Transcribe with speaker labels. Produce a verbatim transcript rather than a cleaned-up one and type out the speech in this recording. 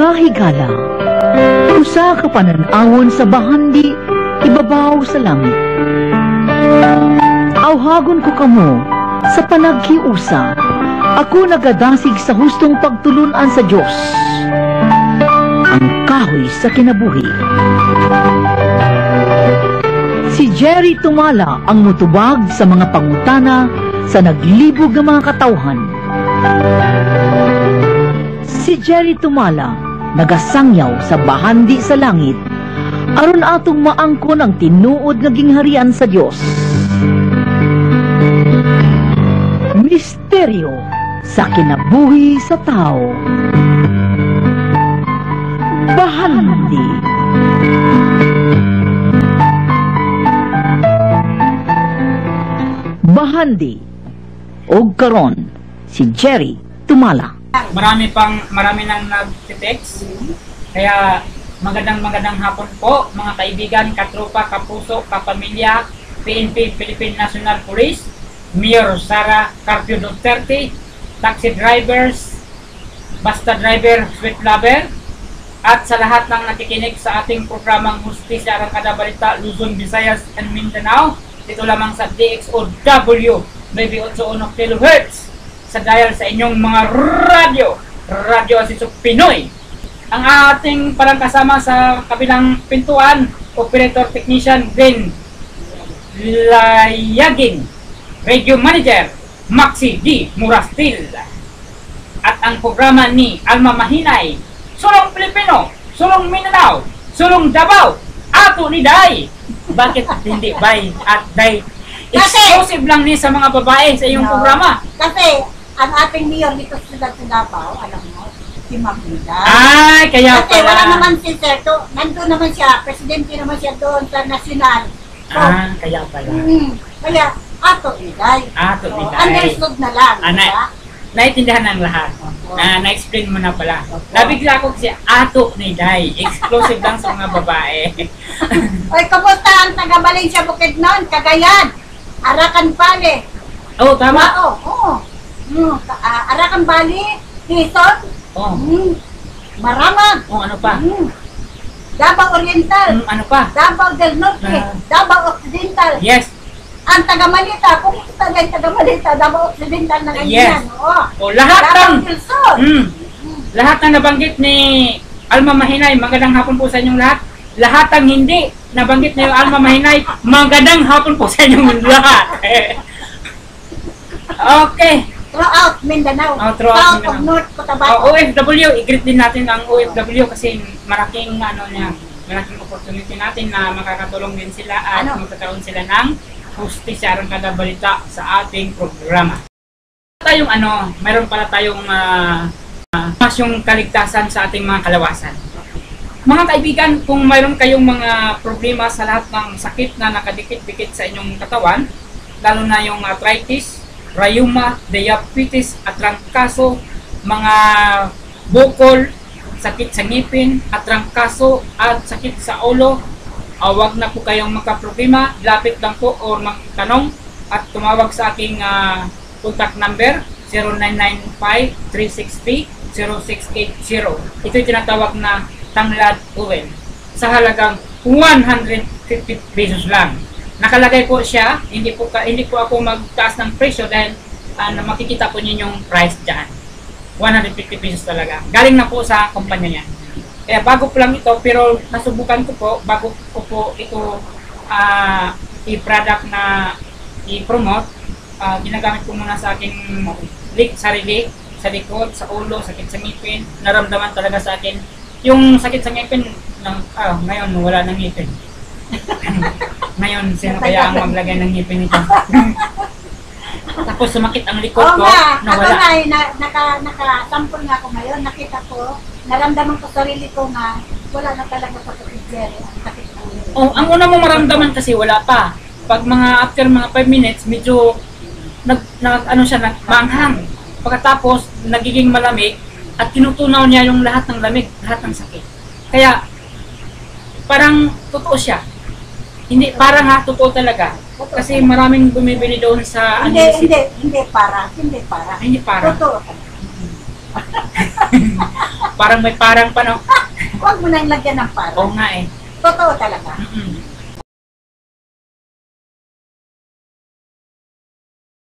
Speaker 1: Mga higala, usa ka panan-awon sa bahandi, ibabaw sa langit. Awhagon ko kamo sa panaghiusa, ako nagadasig sa hustong pagtulunan sa Diyos. Ang kahoy sa kinabuhi. Si Jerry Tumala ang mutubag sa mga pangutana sa naglibog ng mga katawhan. Si Jerry Tumala nagasangyaw sa bahandi sa langit aron atong maangkon ang tinuod nga gingharian sa Dios. Misteryo sa kinabuhi sa tao. Bahandi. Bahandi. Og karon si Jerry Tumala.
Speaker 2: Marami pang marami nang nag-text. Kaya magandang magandang hapon po mga kaibigan, katropa, kapuso, kapamilya, P N P Philippine National Police, Mayor Sara Carpio Duterte, taxi drivers, basta driver, sweet lover, at sa lahat ng nakikinig sa ating programang Hustisya Arangkada Balita, Luzon, Visayas, and Mindanao. Dito lamang sa D X O W ninety-eight point one kilohertz sa dial sa inyong mga radyo, Radyo Asisok Pinoy. Ang ating parang kasama sa kabilang pintuan, Operator Technician Glenn Layaging, Radio Manager Maxi D. Murastil, at ang programa ni Alma Mahinay, Sulong Pilipino, Sulong Mindanao, Sulong Davao, ato ni Day. Bakit hindi Bay at Day? Exclusive lang ni sa mga babae sa iyong no. programa.
Speaker 3: Kasi ang ating mayor dito sa Davao, alam mo, si Magda.
Speaker 2: Ay, kaya
Speaker 3: Kasi
Speaker 2: pala.
Speaker 3: wala naman si Seto, nandun naman siya, presidente naman siya doon sa nasyonal. So,
Speaker 2: ah, kaya pala.
Speaker 3: Mm, kaya, ato iday.
Speaker 2: Ato
Speaker 3: so,
Speaker 2: iday.
Speaker 3: Understood na lang,
Speaker 2: ah,
Speaker 3: diba?
Speaker 2: Na, naiintindihan ng lahat.
Speaker 3: Opo.
Speaker 2: Na, na-explain mo na pala.
Speaker 3: Opo.
Speaker 2: Nabigla ko kasi ato ni Day. Exclusive lang sa mga babae.
Speaker 3: Oy, kamusta ang taga-Valencia Bukidnon, Cagayan, Arakan Valley?
Speaker 2: Oo, oh, tama.
Speaker 3: Oo, oo. Mm, uh, Arakan Valley, Quezon,
Speaker 2: Oo. Oh.
Speaker 3: mm, Maramag,
Speaker 2: Oh, ano pa?
Speaker 3: mm, Davao Oriental,
Speaker 2: Mm, ano pa?
Speaker 3: Davao del Norte,
Speaker 2: Ah.
Speaker 3: Davao Occidental.
Speaker 2: Yes.
Speaker 3: Ang taga-Malita, kung ito taga yung taga-Malita, Davao Occidental na ganyan.
Speaker 2: Yes.
Speaker 3: Oo.
Speaker 2: O, lahat
Speaker 3: Davao
Speaker 2: ng
Speaker 3: del Sur.
Speaker 2: mm, lahat ng nabanggit ni Alma Mahinay, magandang hapon po sa inyong lahat. Lahat ng hindi nabanggit ni Alma Mahinay, magandang hapon po sa inyong lahat. Okay.
Speaker 3: Throughout Mindanao.
Speaker 2: Oh, throughout
Speaker 3: South
Speaker 2: Mindanao.
Speaker 3: of North
Speaker 2: Uh,
Speaker 3: Cotabato.
Speaker 2: O F W, i-greet din natin ang O F W kasi malaking ano niya, malaking opportunity natin na makakatulong din sila at
Speaker 3: Ano?
Speaker 2: magkakaroon sila ng Hustisya Arangkada Balita sa ating programa. Tayong ano, mayroon pala tayong uh, uh, mas yung kaligtasan sa ating mga kalawasan. Mga kaibigan, kung mayroon kayong mga problema sa lahat ng sakit na nakadikit-dikit sa inyong katawan, lalo na yung arthritis, rheuma, diabetes, atrangkaso, mga bukol, sakit sa ngipin, atrangkaso, at sakit sa ulo, awag na po kayong magka-problema, lapit lang po o magtanong at tumawag sa aking uh, contact number zero nine nine five, three six three, zero six eight zero. Ito'y tinatawag na Tanglad Oil sa halagang one hundred fifty pesos lang. Nakalagay po siya, hindi po ka, hindi po ako magtaas ng presyo dahil uh, makikita po niyo yung price diyan. one hundred fifty pesos talaga. Galing na po sa kumpanya niya. Kaya bago po lang ito, pero nasubukan ko po, bago ko po ito uh, i-product na i-promote, uh, ginagamit ko muna sa aking lik, sarili, sa likod, sa ulo, sakit sa ngipin. Naramdaman talaga sa akin. Yung sakit sa ngipin, ng, ah, ngayon wala nang ngipin. Ngayon, sino kaya ang maglagay ng ngipin nito? Tapos sumakit ang likod
Speaker 3: Oo
Speaker 2: ko,
Speaker 3: nga, ako
Speaker 2: nawala.
Speaker 3: nga, eh, na, naka, naka-sample nga ako ngayon, nakita ko, naramdaman ko sarili ko nga, wala na talaga sa kapitjere, ang sakit ng ulo.
Speaker 2: Oh, ang una mo maramdaman kasi wala pa. Pag mga after mga five minutes, medyo nag, nag ano siya, nagmanghang. Pagkatapos, nagiging malamig at tinutunaw niya yung lahat ng lamig, lahat ng sakit. Kaya, parang totoo siya. Hindi, parang ha, totoo talaga. Kasi maraming bumibili doon sa...
Speaker 3: Hindi,
Speaker 2: ano,
Speaker 3: hindi, hindi para, hindi para.
Speaker 2: Hindi para.
Speaker 3: Totoo.
Speaker 2: parang may parang pa, no?
Speaker 3: Huwag mo nang lagyan ng
Speaker 2: Oo
Speaker 3: parang.
Speaker 2: nga eh.
Speaker 3: Totoo talaga.
Speaker 2: Mm-mm.